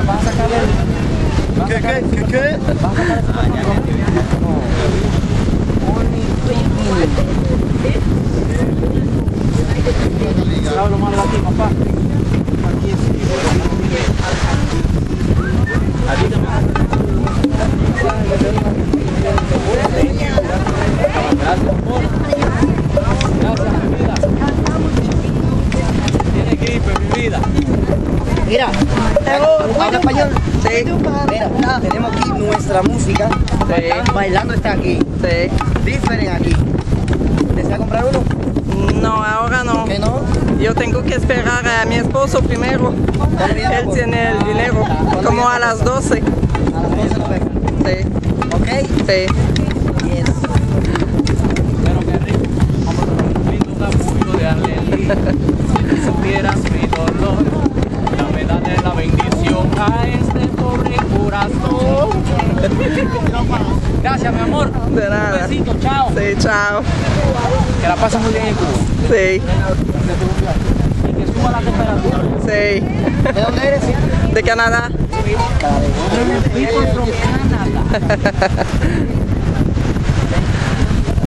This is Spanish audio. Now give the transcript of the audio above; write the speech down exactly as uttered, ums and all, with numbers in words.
vas a sacarle el... ¿Qué, qué, qué, qué? Vas a sacar ese papel. ¿Sabes lo malo aquí, papá? Aquí es... Gracias, amor. Gracias, mi vida. Tiene gripe, mi vida. Mira, ¿habla español? Sí. Mira, tenemos aquí nuestra música. Sí. Bailando está aquí. Sí. Diferente aquí. ¿Desea comprar uno? No, ahora no. ¿Por qué no? Yo tengo que esperar a mi esposo primero. Él tiene el dinero. Como a las doce. A las doce lo ves. Sí. ¿Ok? Sí. Yes. Pero qué rico. Vamos a tomar un lindo capullo de Arleli. Si supieras mi dolor, dame dale la bendición a este pobre corazón. Gracias, mi amor. De nada. Un besito, chao. Sí, chao. Que la pases muy bien en Cuba. Sí. Y que suba la temperatura. Sí. ¿De dónde eres? De Canadá. People from Canada.